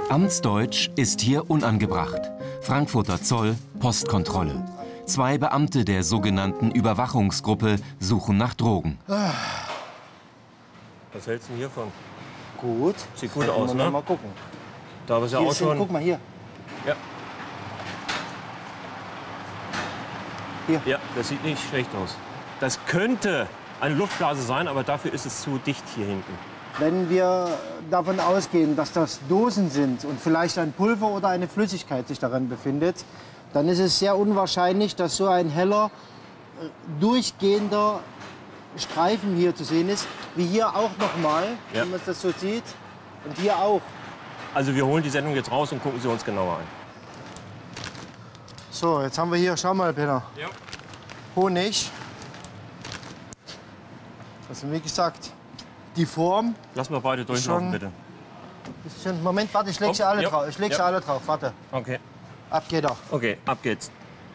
Amtsdeutsch ist hier unangebracht. Frankfurter Zoll, Postkontrolle. 2 Beamte der sogenannten Überwachungsgruppe suchen nach Drogen. Was hältst du hiervon? Gut. Sieht gut aus, ne? Mal gucken. Da ist ja auch schon. Guck mal hier. Ja. Hier. Ja, das sieht nicht schlecht aus. Das könnte eine Luftblase sein, aber dafür ist es zu dicht hier hinten. Wenn wir davon ausgehen, dass das Dosen sind und vielleicht ein Pulver oder eine Flüssigkeit sich darin befindet, dann ist es sehr unwahrscheinlich, dass so ein heller, durchgehender Streifen hier zu sehen ist, wie hier auch nochmal, Ja. wenn man das so sieht, und hier auch. Also wir holen die Sendung jetzt raus und gucken sie uns genauer an. So, jetzt haben wir hier, schau mal, Peter, Ja. Honig. Also wie gesagt, die Form. Lass mal beide durchlaufen, Schon. bitte. Ist schon, Moment, warte, ich leg sie alle Ja. drauf. Ich leg sie Ja. alle drauf, warte. Okay. Ab geht er. Okay, ab geht's.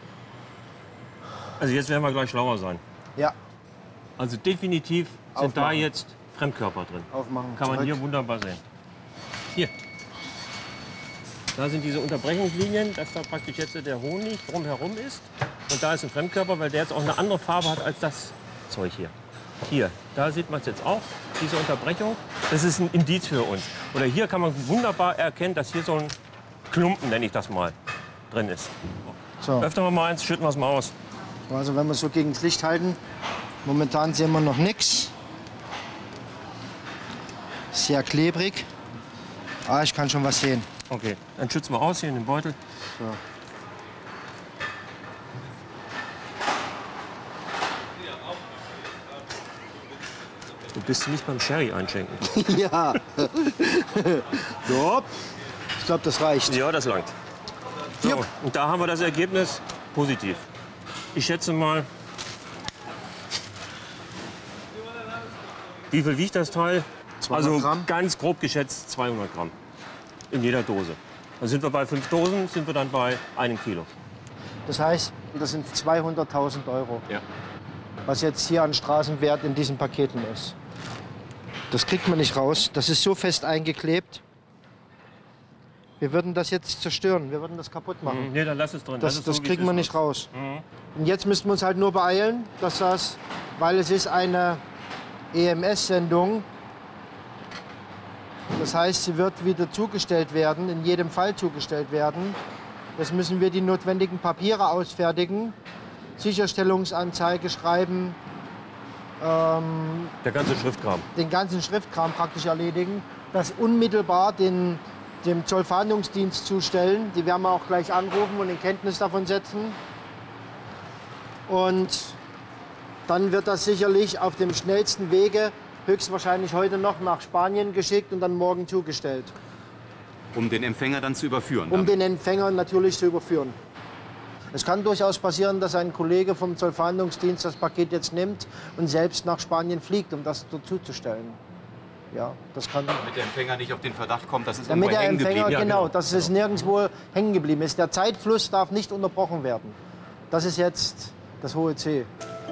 Also jetzt werden wir gleich schlauer sein. Ja, Also definitiv sind da Aufmachen. jetzt Fremdkörper drin. aufmachen. Kann man zurück. hier wunderbar sehen. Hier. Da sind diese Unterbrechungslinien, dass da praktisch jetzt der Honig drumherum ist. Und da ist ein Fremdkörper, weil der jetzt auch eine andere Farbe hat als das Zeug hier. Hier, da sieht man es jetzt auch, diese Unterbrechung. Das ist ein Indiz für uns. Oder hier kann man wunderbar erkennen, dass hier so ein Klumpen, nenne ich das mal, drin ist. So, Öffnen wir mal eins, schütten wir es mal aus. also wenn wir so gegen das Licht halten, momentan sehen wir noch nichts. Sehr klebrig. Ah, ich kann schon was sehen. Okay, dann schützen wir aus hier in den Beutel. So. Du bist nicht beim Sherry einschenken. Ja. So. Ich glaube, das reicht. Ja, das langt. So, Jupp. und da haben wir das Ergebnis positiv. Ich schätze mal, wie viel wiegt das Teil? 200 Also Gramm. ganz grob geschätzt 200 Gramm in jeder Dose. Dann sind wir bei 5 Dosen, sind wir dann bei 1 Kilo. Das heißt, das sind 200.000 Euro, Ja. was jetzt hier an Straßenwert in diesen Paketen ist. Das kriegt man nicht raus. Das ist so fest eingeklebt. Wir würden das jetzt zerstören. Wir würden das kaputt machen. Nee, dann lass es drin. Das, Lass es das so, wie kriegen es wir ist. nicht raus. Mhm. Und jetzt müssten wir uns halt nur beeilen, dass das, weil es ist eine EMS-Sendung, das heißt, sie wird wieder zugestellt werden, in jedem Fall zugestellt werden. Jetzt müssen wir die notwendigen Papiere ausfertigen, Sicherstellungsanzeige schreiben, Der ganze Schriftkram. den ganzen Schriftkram praktisch erledigen, das unmittelbar dem Zollfahndungsdienst zustellen. Die werden wir auch gleich anrufen und in Kenntnis davon setzen. Und dann wird das sicherlich auf dem schnellsten Wege, höchstwahrscheinlich heute noch, nach Spanien geschickt und dann morgen zugestellt. Um den Empfänger dann zu überführen. Um den Empfänger natürlich zu überführen. Es kann durchaus passieren, dass ein Kollege vom Zollfahndungsdienst das Paket jetzt nimmt und selbst nach Spanien fliegt, um das dort zuzustellen. Ja, das kann. Damit der Empfänger nicht auf den Verdacht kommt, dass es Damit irgendwo der hängen Empfänger, geblieben genau, dass es nirgendwo hängen geblieben ist. Der Zeitfluss darf nicht unterbrochen werden. Das ist jetzt das hohe C.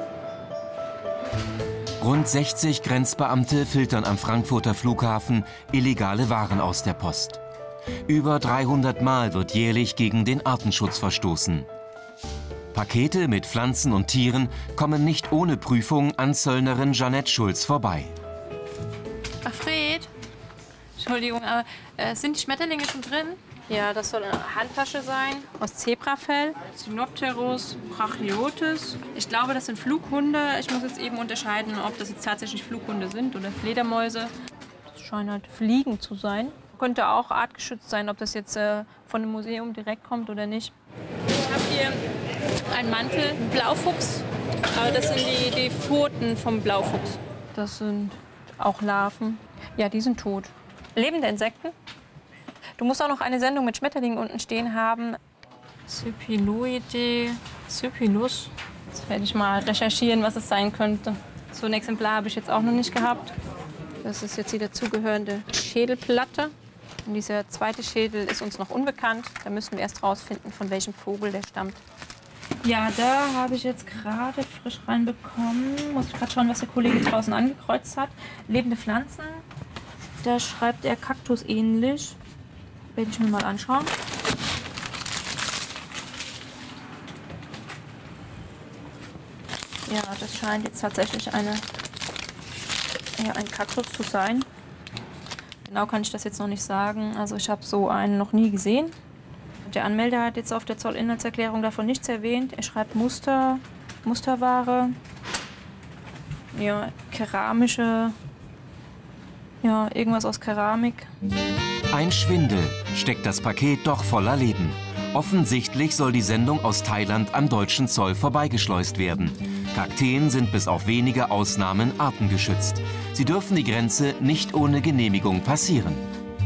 Rund 60 Grenzbeamte filtern am Frankfurter Flughafen illegale Waren aus der Post. Über 300 Mal wird jährlich gegen den Artenschutz verstoßen. Pakete mit Pflanzen und Tieren kommen nicht ohne Prüfung an Zöllnerin Jeanette Schulz vorbei. Ach, Fred. Entschuldigung, aber sind die Schmetterlinge schon drin? Ja, das soll eine Handtasche sein, aus Zebrafell. Cynopterus brachiotis. Ich glaube, das sind Flughunde. Ich muss jetzt eben unterscheiden, ob das jetzt tatsächlich Flughunde sind oder Fledermäuse. Das scheinen halt Fliegen zu sein. Könnte auch artgeschützt sein, ob das jetzt von dem Museum direkt kommt oder nicht. Ich habe hier einen Mantel, einen Blaufuchs. Aber das sind die Pfoten vom Blaufuchs. Das sind auch Larven. Ja, die sind tot. Lebende Insekten. Du musst auch noch eine Sendung mit Schmetterlingen unten stehen haben. Cypiloide, Cypilus. Jetzt werde ich mal recherchieren, was es sein könnte. So ein Exemplar habe ich jetzt auch noch nicht gehabt. Das ist jetzt die dazugehörende Schädelplatte. Und dieser zweite Schädel ist uns noch unbekannt. Da müssen wir erst rausfinden, von welchem Vogel der stammt. Ja, da habe ich jetzt gerade frisch reinbekommen. Muss ich gerade schauen, was der Kollege draußen angekreuzt hat. Lebende Pflanzen. Da schreibt er Kaktus ähnlich. werde ich mir mal anschauen. Ja, das scheint jetzt tatsächlich ein Kaktus zu sein. Genau kann ich das jetzt noch nicht sagen. Also ich habe so einen noch nie gesehen. Der Anmelder hat jetzt auf der Zollinhaltserklärung davon nichts erwähnt. Er schreibt Musterware, ja, keramische, ja, irgendwas aus Keramik. Ein Schwindel, steckt das Paket doch voller Leben. Offensichtlich soll die Sendung aus Thailand am deutschen Zoll vorbeigeschleust werden. Kakteen sind bis auf wenige Ausnahmen artengeschützt. Sie dürfen die Grenze nicht ohne Genehmigung passieren.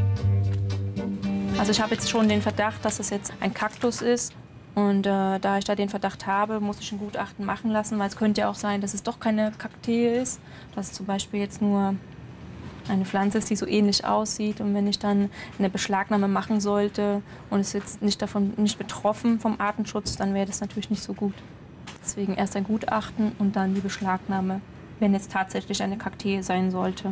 Also ich habe jetzt schon den Verdacht, dass es jetzt ein Kaktus ist. Und da ich da den Verdacht habe, muss ich ein Gutachten machen lassen, weil es könnte ja auch sein, dass es doch keine Kaktee ist. Dass es zum Beispiel jetzt nur eine Pflanze ist, die so ähnlich aussieht. Und wenn ich dann eine Beschlagnahme machen sollte und es jetzt nicht betroffen vom Artenschutz, dann wäre das natürlich nicht so gut. Deswegen erst ein Gutachten und dann die Beschlagnahme, wenn es tatsächlich eine Kaktee sein sollte.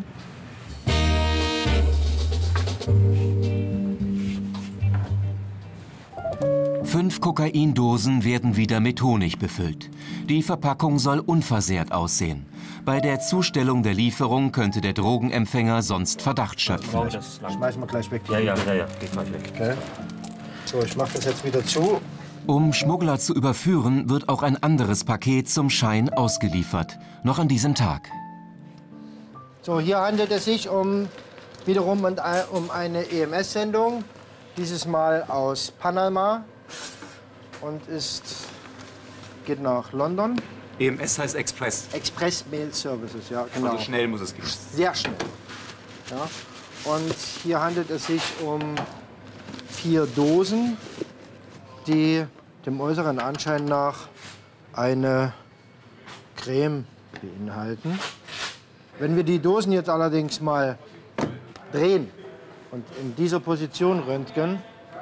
Fünf Kokaindosen werden wieder mit Honig befüllt. Die Verpackung soll unversehrt aussehen. Bei der Zustellung der Lieferung könnte der Drogenempfänger sonst Verdacht schöpfen. Schmeißen wir gleich weg. Ja, geht mal weg. Okay. So, ich mache das jetzt wieder zu. Um Schmuggler zu überführen, wird auch ein anderes Paket zum Schein ausgeliefert. Noch an diesem Tag. So, hier handelt es sich wiederum um eine EMS-Sendung. Dieses Mal aus Panama und geht nach London. EMS heißt Express. Express Mail Services, ja, genau. Also schnell muss es gehen. Sehr schnell. Ja. Und hier handelt es sich um 4 Dosen, die dem äußeren Anschein nach eine Creme beinhalten. Wenn wir die Dosen jetzt allerdings mal drehen und in dieser Position röntgen,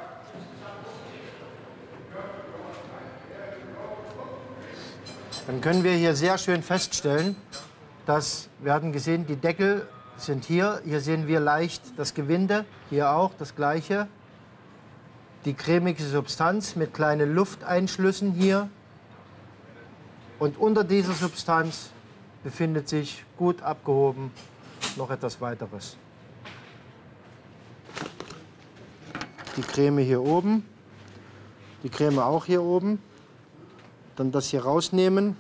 dann können wir hier sehr schön feststellen, dass, wir hatten gesehen, die Deckel sind hier. Hier sehen wir leicht das Gewinde, hier auch das Gleiche. Die cremige Substanz mit kleinen Lufteinschlüssen hier. Und unter dieser Substanz befindet sich gut abgehoben noch etwas weiteres. Die Creme hier oben, die Creme auch hier oben. Dann das hier rausnehmen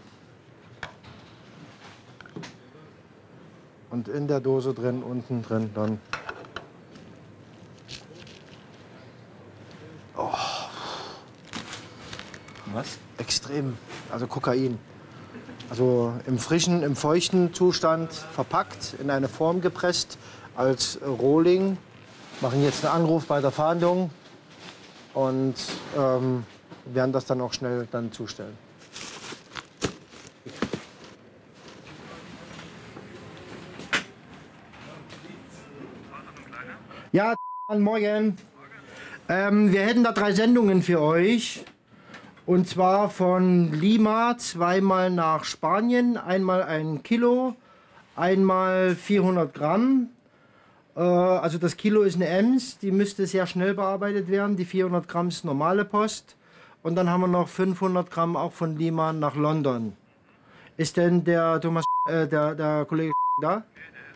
und in der Dose drin, unten drin dann. Oh. Was? Extrem, also Kokain. Also im frischen, im feuchten Zustand verpackt, in eine Form gepresst als Rohling. Machen jetzt einen Anruf bei der Fahndung und werden das dann auch schnell dann zustellen. Ja, morgen. Wir hätten da 3 Sendungen für euch. Und zwar von Lima 2-mal nach Spanien. Einmal 1 Kilo, einmal 400 Gramm. Also das Kilo ist eine Ems, die müsste sehr schnell bearbeitet werden. Die 400 Gramm ist normale Post. Und dann haben wir noch 500 Gramm auch von Lima nach London. Ist denn der Thomas, der Kollege da?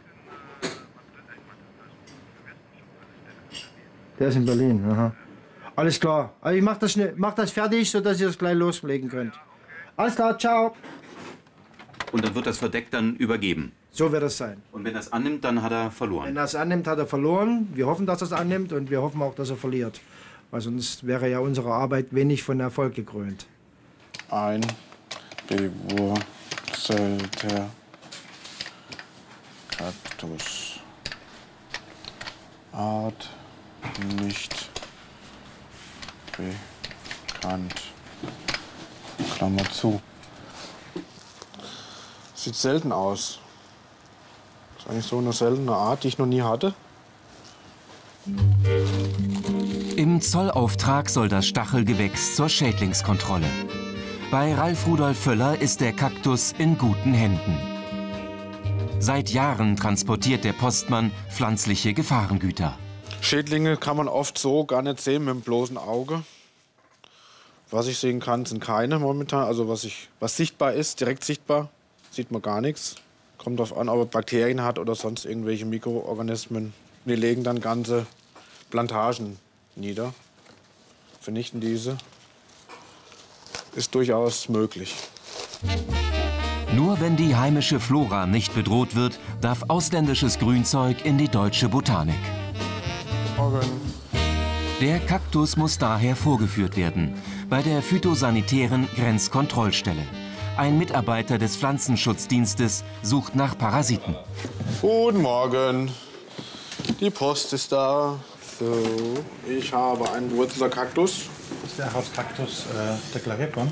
Der ist in Berlin, aha. Alles klar. Also ich mach das fertig, sodass ihr das gleich loslegen könnt. Alles klar, ciao. Und dann wird das verdeckt dann übergeben. So wird es sein. Und wenn er es annimmt, dann hat er verloren. Wenn er es annimmt, hat er verloren. Wir hoffen, dass er es annimmt und wir hoffen auch, dass er verliert. Weil sonst wäre ja unsere Arbeit wenig von Erfolg gekrönt. Ein bewurzelter Kaktus. Art nicht bekannt. Klammer zu. Sieht selten aus. Ist eigentlich so eine seltene Art, die ich noch nie hatte. Im Zollauftrag soll das Stachelgewächs zur Schädlingskontrolle. Bei Ralf Rudolf Völler ist der Kaktus in guten Händen. Seit Jahren transportiert der Postmann pflanzliche Gefahrengüter. Schädlinge kann man oft so gar nicht sehen mit dem bloßen Auge. Was ich sehen kann, sind keine momentan. Also was sichtbar ist, direkt sichtbar, sieht man gar nichts. Kommt darauf an, ob er Bakterien hat oder sonst irgendwelche Mikroorganismen. Die legen dann ganze Plantagen nieder, vernichten diese. Ist durchaus möglich. Nur wenn die heimische Flora nicht bedroht wird, darf ausländisches Grünzeug in die deutsche Botanik. Morgen. Der Kaktus muss daher vorgeführt werden, bei der phytosanitären Grenzkontrollstelle. Ein Mitarbeiter des Pflanzenschutzdienstes sucht nach Parasiten. Guten Morgen. Die Post ist da. So, ich habe einen Wurzelkaktus. Ist der Hauskaktus deklariert worden?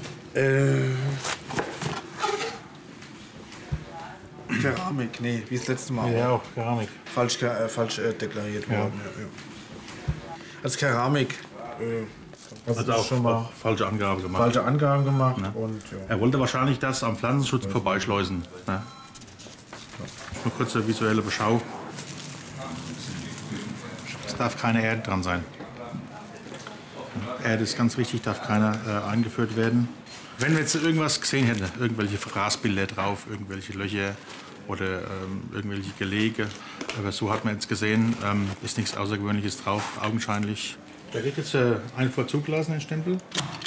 Keramik, nee, wie das letzte Mal. Ja, auch Keramik. Falsch deklariert worden. Ja. Als Keramik. Also auch schon mal falsche Angabe gemacht. Falsche Angaben gemacht. Ne? Und, ja. Er wollte wahrscheinlich das am Pflanzenschutz vorbeischleusen. Ne? Eine kurze visuelle Beschau. Es darf keine Erde dran sein. Erde ist ganz wichtig, darf keiner eingeführt werden. Wenn wir jetzt irgendwas gesehen hätten, irgendwelche Fraßbilder drauf, irgendwelche Löcher oder irgendwelche Gelege, aber so hat man jetzt gesehen, ist nichts Außergewöhnliches drauf, augenscheinlich. Der wird jetzt Einfuhr zugelassen, den Stempel.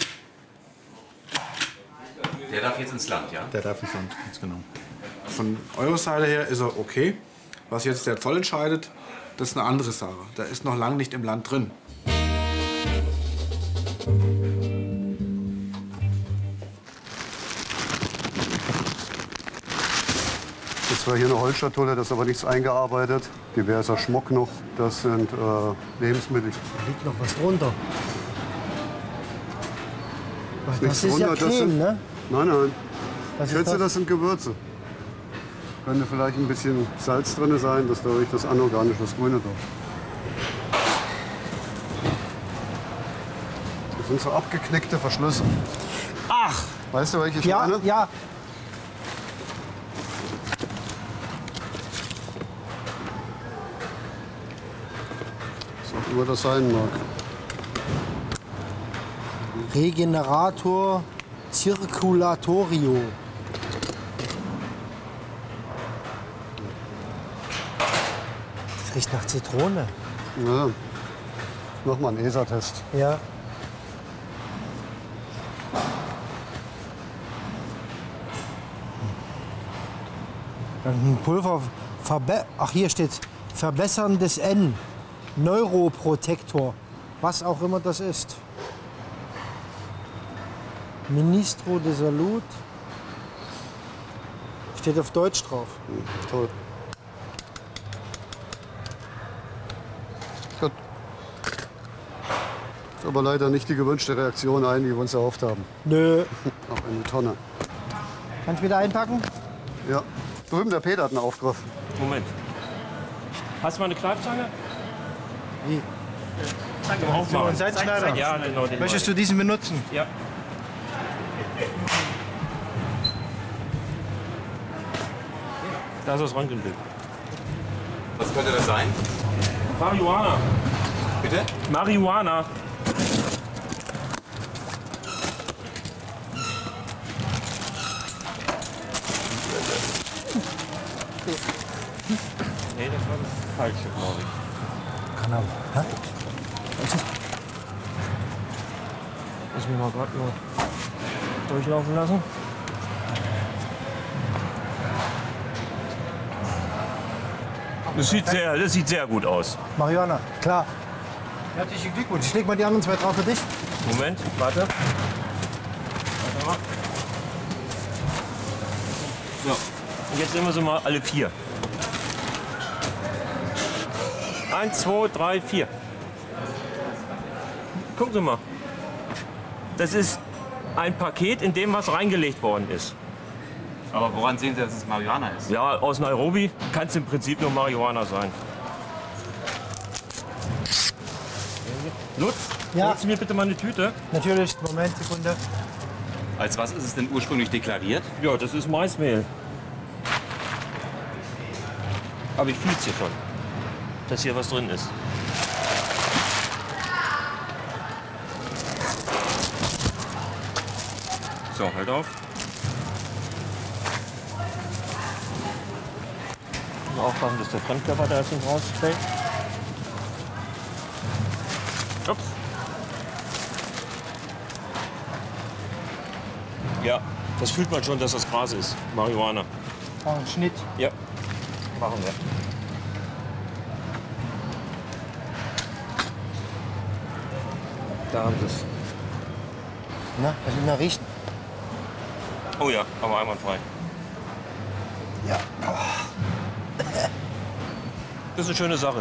Der darf jetzt ins Land, ja? Der darf ins Land, ganz genau. Von eurer Seite her ist er okay. Was jetzt der Zoll entscheidet, das ist eine andere Sache. Der ist noch lange nicht im Land drin. Das war hier eine Holzschatulle, das ist aber nichts eingearbeitet. Diverser Schmuck noch, das sind Lebensmittel. Da liegt noch was drunter. Das Nichts ist ja drunter, das Creme, sind- ne? Nein. Was ist Schätze, das? das sind Gewürze. Könnte vielleicht ein bisschen Salz drin sein, dass dadurch das anorganische, das Grüne da. Das sind so abgeknickte Verschlüsse. Ach, Weißt du, welche ich ja, meine? ja. Was auch immer das sein mag. Regenerator Circulatorio. Das riecht nach Zitrone. Ja. Mach mal einen ESA-Test. Ja. Ein Pulver. Ach, hier steht verbesserndes N. Neuroprotektor. Was auch immer das ist. Ministro de Salud. Steht auf Deutsch drauf. Toll. Gut. Ist aber leider nicht die gewünschte Reaktion ein, die wir uns erhofft haben. Nö. Auch eine Tonne. Kannst du wieder einpacken? Ja. Drüben der Peter hat einen Aufgriff. Moment. Hast du mal eine Greifzange? Wie? Zeig mal auf. einen Seitenschneider? Ja, genau. Den Möchtest du diesen benutzen? Ja. Da ist das Röntgenbild. Was könnte das sein? Marihuana. Bitte? Marihuana. Nee, das war das Falsche, glaube ich. Kann aber. Hä? Was ist? Lass mich mal gerade nur durchlaufen lassen. Das sieht sehr gut aus. Marihuana, klar. Herzlichen Glückwunsch. Ich leg mal die anderen zwei drauf für dich. Moment, warte. Warte mal. So, und jetzt nehmen wir sie mal alle 4. 1, 2, 3, 4. Gucken Sie mal. Das ist ein Paket, in dem was reingelegt worden ist. Aber woran sehen Sie, dass es Marihuana ist? Ja, aus Nairobi kann es im Prinzip nur Marihuana sein. Lutz, Ja. holst du mir bitte mal eine Tüte? Natürlich, Moment, Sekunde. Als was ist es denn ursprünglich deklariert? Ja, das ist Maismehl. Aber ich fühle es hier schon, dass hier was drin ist. So, halt auf. Aufpassen, dass der Fremdkörper da jetzt nicht rausfällt. Ups. Ja, das fühlt man schon, dass das Gras ist. Marihuana. Ein Schnitt. Ja, machen wir. Da haben sie es. Na, was will man riechen? Oh ja, aber einwandfrei. Ja. Das ist eine schöne Sache.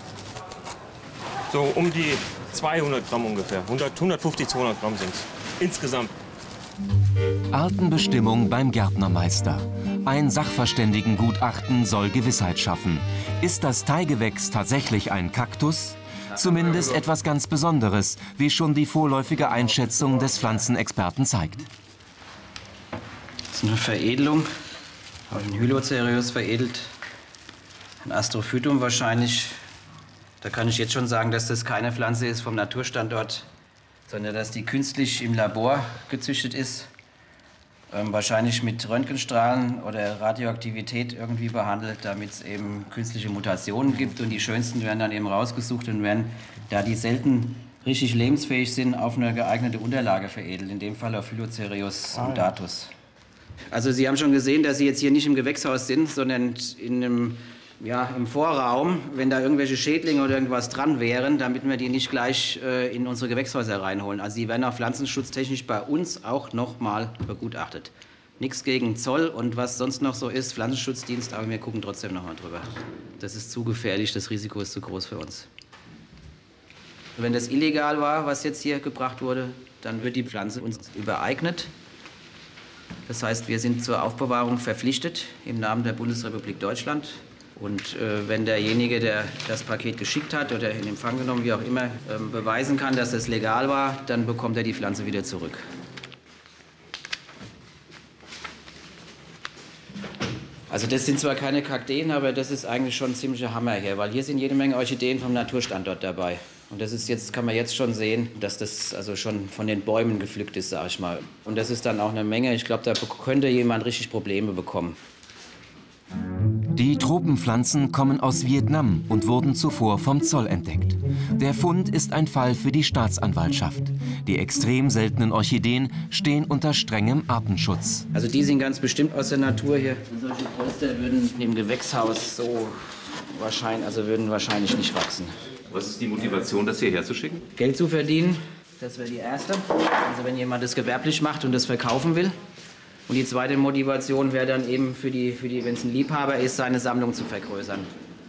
So um die 200 Gramm ungefähr. 150, 200 Gramm sind es. Insgesamt. Artenbestimmung beim Gärtnermeister. Ein Sachverständigengutachten soll Gewissheit schaffen. Ist das Teigewächs tatsächlich ein Kaktus? Zumindest etwas ganz Besonderes, wie schon die vorläufige Einschätzung des Pflanzenexperten zeigt. Das ist eine Veredelung. Habe ich einen Hylocereus veredelt. Ein Astrophytum wahrscheinlich. Da kann ich jetzt schon sagen, dass das keine Pflanze ist vom Naturstandort, sondern dass die künstlich im Labor gezüchtet ist. Wahrscheinlich mit Röntgenstrahlen oder Radioaktivität irgendwie behandelt, damit es eben künstliche Mutationen gibt. Und die schönsten werden dann eben rausgesucht und werden, da die selten richtig lebensfähig sind, auf eine geeignete Unterlage veredelt. In dem Fall auf Hylocereus undatus. Also Sie haben schon gesehen, dass Sie jetzt hier nicht im Gewächshaus sind, sondern in einem, ja, im Vorraum, wenn da irgendwelche Schädlinge oder irgendwas dran wären, damit wir die nicht gleich in unsere Gewächshäuser reinholen. Also die werden auch pflanzenschutztechnisch bei uns auch noch mal begutachtet. Nichts gegen Zoll und was sonst noch so ist, Pflanzenschutzdienst, aber wir gucken trotzdem noch mal drüber. Das ist zu gefährlich, das Risiko ist zu groß für uns. Wenn das illegal war, was jetzt hier gebracht wurde, dann wird die Pflanze uns übereignet. Das heißt, wir sind zur Aufbewahrung verpflichtet im Namen der Bundesrepublik Deutschland. Und wenn derjenige, der das Paket geschickt hat oder in Empfang genommen, wie auch immer, beweisen kann, dass es legal war, dann bekommt er die Pflanze wieder zurück. Also das sind zwar keine Kakteen, aber das ist eigentlich schon ein ziemlicher Hammer hier, weil hier sind jede Menge Orchideen vom Naturstandort dabei. Und das ist jetzt, kann man jetzt schon sehen, dass das also schon von den Bäumen gepflückt ist, sag ich mal. Und das ist dann auch eine Menge. Ich glaube, da könnte jemand richtig Probleme bekommen. Die Tropenpflanzen kommen aus Vietnam und wurden zuvor vom Zoll entdeckt. Der Fund ist ein Fall für die Staatsanwaltschaft. Die extrem seltenen Orchideen stehen unter strengem Artenschutz. Also die sind ganz bestimmt aus der Natur hier. Solche Polster würden im Gewächshaus so würden wahrscheinlich nicht wachsen. Was ist die Motivation, das hierher zu schicken? Geld zu verdienen, das wäre die erste. Also wenn jemand das gewerblich macht und das verkaufen will. Und die zweite Motivation wäre dann eben wenn es ein Liebhaber ist, seine Sammlung zu vergrößern.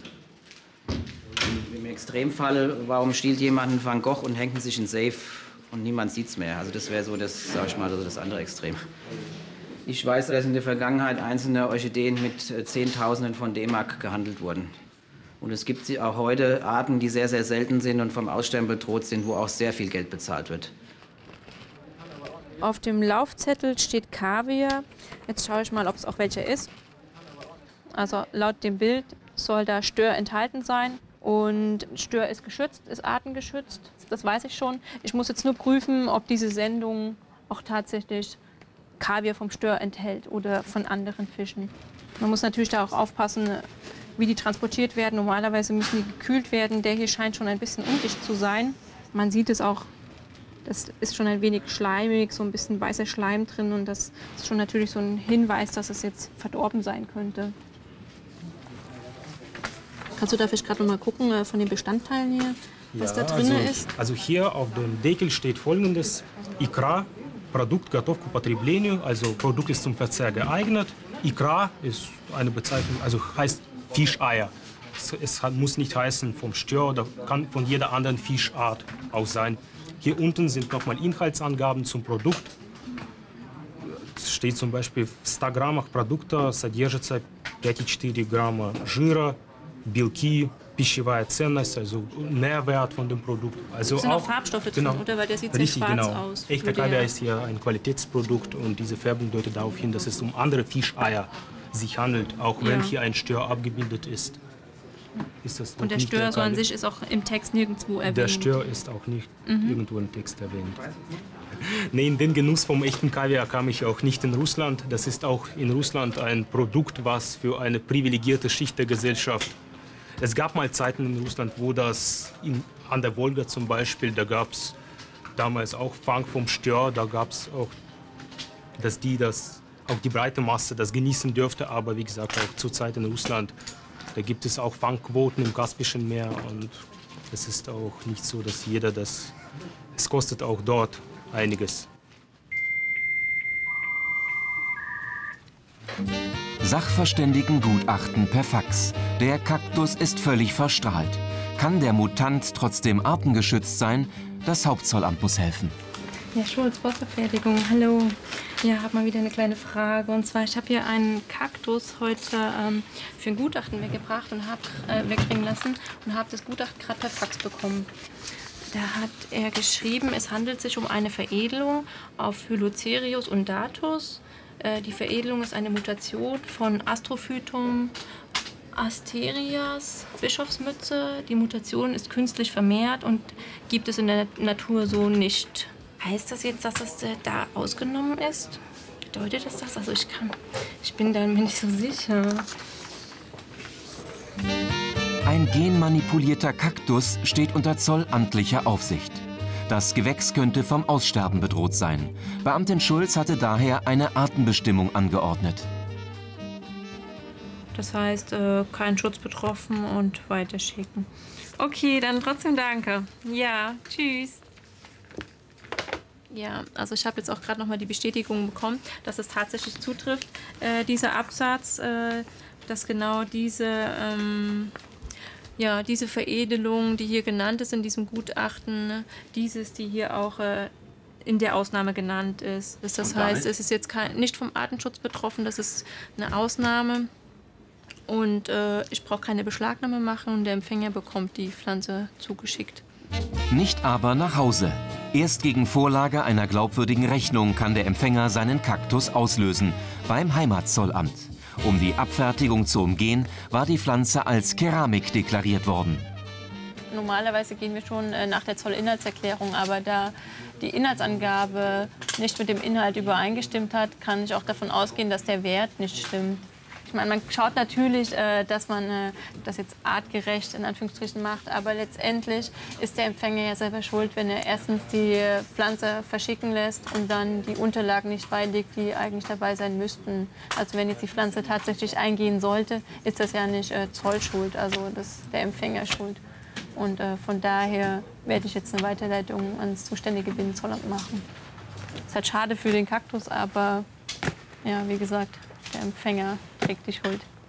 Im Extremfall, warum stiehlt jemand einen Van Gogh und hängt ihn sich in Safe und niemand sieht es mehr? Also das wäre so das, sag ich mal, das andere Extrem. Ich weiß, dass in der Vergangenheit einzelne Orchideen mit Zehntausenden von D-Mark gehandelt wurden. Und es gibt auch heute Arten, die sehr, sehr selten sind und vom Aussterben bedroht sind, wo auch sehr viel Geld bezahlt wird. Auf dem Laufzettel steht Kaviar. Jetzt schaue ich mal, ob es auch welcher ist. Also laut dem Bild soll da Stör enthalten sein. Und Stör ist geschützt, ist artengeschützt. Das weiß ich schon. Ich muss jetzt nur prüfen, ob diese Sendung auch tatsächlich Kaviar vom Stör enthält oder von anderen Fischen. Man muss natürlich da auch aufpassen, wie die transportiert werden. Normalerweise müssen die gekühlt werden. Der hier scheint schon ein bisschen undicht zu sein. Man sieht es auch, das ist schon ein wenig schleimig, so ein bisschen weißer Schleim drin. Und das ist schon natürlich so ein Hinweis, dass es jetzt verdorben sein könnte. Kannst du da vielleicht gerade noch mal gucken von den Bestandteilen hier, was da drin ist? Also hier auf dem Deckel steht Folgendes: Ikra, Produkt готов к употреблению, also Produkt ist zum Verzehr geeignet. Ikra ist eine Bezeichnung, also heißt Fischeier. Es muss nicht heißen vom Stör oder kann von jeder anderen Fischart aus sein. Hier unten sind nochmal Inhaltsangaben zum Produkt. Es steht zum Beispiel в 100 граммах продукта содержится 5,4 грамма жира, белки, пищевая ценность, also Nährwert von dem Produkt. Also sind auch Farbstoffe drin, oder? Weil der sieht sehr schwarz aus. Echter Kaviar ist hier ein Qualitätsprodukt und diese Färbung deutet darauf hin, dass es um andere Fischeier sich handelt, auch wenn hier ein Stör abgebildet ist. Und der Stör so an sich ist auch im Text nirgendwo erwähnt. Der Stör ist auch nicht irgendwo im Text erwähnt. Nee, in den Genuss vom echten Kaviar kam ich auch nicht in Russland. Das ist auch in Russland ein Produkt, was für eine privilegierte Schicht der Gesellschaft. Es gab mal Zeiten in Russland, wo das an der Wolga zum Beispiel, da gab es damals auch Fang vom Stör, da gab es auch, dass auch die breite Masse das genießen dürfte. Aber wie gesagt, auch zurzeit in Russland, da gibt es auch Fangquoten im Kaspischen Meer. Und es ist auch nicht so, dass jeder das... Es kostet auch dort einiges. Sachverständigengutachten per Fax. Der Kaktus ist völlig verstrahlt. Kann der Mutant trotzdem artengeschützt sein? Das Hauptzollamt muss helfen. Ja, Schulz, Postverfertigung, hallo. Ja, habe mal wieder eine kleine Frage. Und zwar, ich habe hier einen Kaktus heute für ein Gutachten mitgebracht und habe wegbringen lassen und habe das Gutachten gerade per Fax bekommen. Da hat er geschrieben, es handelt sich um eine Veredelung auf Hylocerius undatus. Die Veredelung ist eine Mutation von Astrophytum asterias, Bischofsmütze. Die Mutation ist künstlich vermehrt und gibt es in der Natur so nicht. Heißt das jetzt, dass das da ausgenommen ist? Bedeutet das das? Also ich bin da mir nicht so sicher. Ein genmanipulierter Kaktus steht unter zollamtlicher Aufsicht. Das Gewächs könnte vom Aussterben bedroht sein. Beamtin Schulz hatte daher eine Artenbestimmung angeordnet. Das heißt, kein Schutz betroffen und weiterschicken. Okay, dann trotzdem danke. Ja, tschüss. Ja, also ich habe jetzt auch gerade noch mal die Bestätigung bekommen, dass es tatsächlich zutrifft, dieser Absatz, dass genau diese Veredelung, die hier genannt ist in diesem Gutachten, dieses, die hier auch in der Ausnahme genannt ist. Das heißt, es ist jetzt nicht vom Artenschutz betroffen, das ist eine Ausnahme. Und ich brauche keine Beschlagnahme machen und der Empfänger bekommt die Pflanze zugeschickt. Nicht aber nach Hause. Erst gegen Vorlage einer glaubwürdigen Rechnung kann der Empfänger seinen Kaktus auslösen, beim Heimatzollamt. Um die Abfertigung zu umgehen, war die Pflanze als Keramik deklariert worden. Normalerweise gehen wir schon nach der Zollinhaltserklärung, aber da die Inhaltsangabe nicht mit dem Inhalt übereingestimmt hat, kann ich auch davon ausgehen, dass der Wert nicht stimmt. Ich meine, man schaut natürlich, dass man das jetzt artgerecht in Anführungsstrichen macht, aber letztendlich ist der Empfänger ja selber schuld, wenn er erstens die Pflanze verschicken lässt und dann die Unterlagen nicht beilegt, die eigentlich dabei sein müssten. Also wenn jetzt die Pflanze tatsächlich eingehen sollte, ist das ja nicht Zollschuld, also das ist der Empfänger schuld. Und von daher werde ich jetzt eine Weiterleitung ans zuständige Binnenzollamt machen. Ist halt schade für den Kaktus, aber ja, wie gesagt, der Empfänger trägt die Schuld.